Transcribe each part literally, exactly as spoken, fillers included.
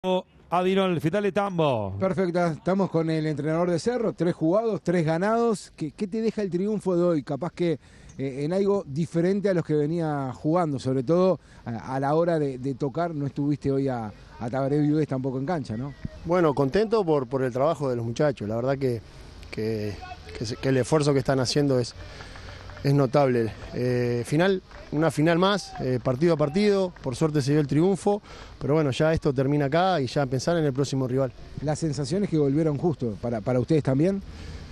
Adinol, Fitale Tambo. Perfecto, estamos con el entrenador de Cerro, tres jugados, tres ganados. ¿Qué, qué te deja el triunfo de hoy? Capaz que eh, en algo diferente a los que venía jugando, sobre todo a, a la hora de, de tocar, no estuviste hoy a, a Tabaré Viudes tampoco en cancha, ¿no? Bueno, contento por, por el trabajo de los muchachos, la verdad que, que, que, que el esfuerzo que están haciendo es, es notable. Eh, final, una final más, eh, partido a partido, por suerte se dio el triunfo, pero bueno, ya esto termina acá y ya pensar en el próximo rival. Las sensaciones que volvieron justo, ¿para, para ustedes también?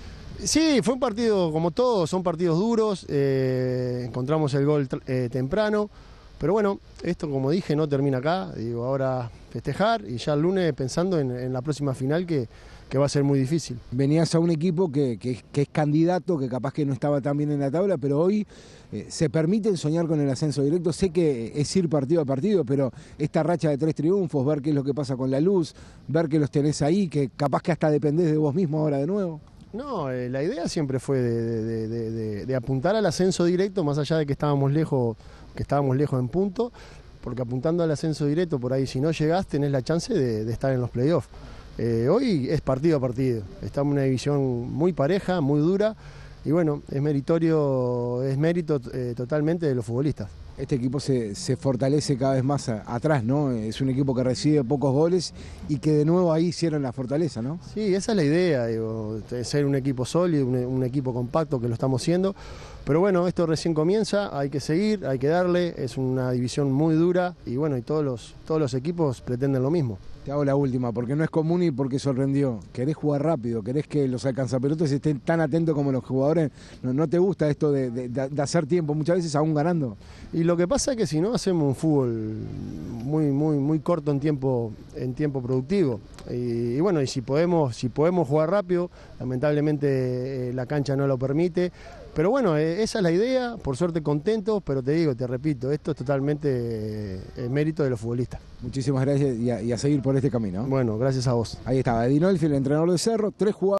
Sí, fue un partido como todos, son partidos duros, eh, encontramos el gol eh, temprano, pero bueno, esto como dije no termina acá, digo, ahora festejar y ya el lunes pensando en, en la próxima final que, que va a ser muy difícil. Venías a un equipo que, que, que es candidato, que capaz que no estaba tan bien en la tabla, pero hoy eh, se permiten soñar con el ascenso directo. Sé que es ir partido a partido, pero esta racha de tres triunfos, ver qué es lo que pasa con la luz, ver que los tenés ahí, que capaz que hasta dependés de vos mismo ahora de nuevo. No, eh, la idea siempre fue de, de, de, de, de apuntar al ascenso directo, más allá de que estábamos lejos, que estábamos lejos en punto, porque apuntando al ascenso directo, por ahí si no llegás tenés la chance de, de estar en los playoffs. Eh, hoy es partido a partido, estamos en una división muy pareja, muy dura, y bueno, es meritorio, es mérito eh, totalmente de los futbolistas. Este equipo se, se fortalece cada vez más a, atrás, ¿no? Es un equipo que recibe pocos goles y que de nuevo ahí hicieron la fortaleza, ¿no? Sí, esa es la idea, digo, ser un equipo sólido, un, un equipo compacto, que lo estamos haciendo. Pero bueno, esto recién comienza, hay que seguir, hay que darle, es una división muy dura y bueno, y todos los, todos los equipos pretenden lo mismo. Te hago la última, porque no es común y porque sorprendió. Querés jugar rápido, querés que los alcanzapelotas estén tan atentos como los jugadores. No, no te gusta esto de, de, de hacer tiempo, muchas veces aún ganando. Y lo que pasa es que si no hacemos un fútbol muy, muy, muy corto en tiempo, en tiempo productivo. Y, y bueno, y si podemos, si podemos jugar rápido, lamentablemente eh, la cancha no lo permite. Pero bueno, eh, esa es la idea, por suerte contentos, pero te digo, te repito, esto es totalmente eh, mérito de los futbolistas. Muchísimas gracias y a, y a seguir por este camino. Bueno, gracias a vos. Ahí estaba Adinol, el entrenador de Cerro, tres jugadores.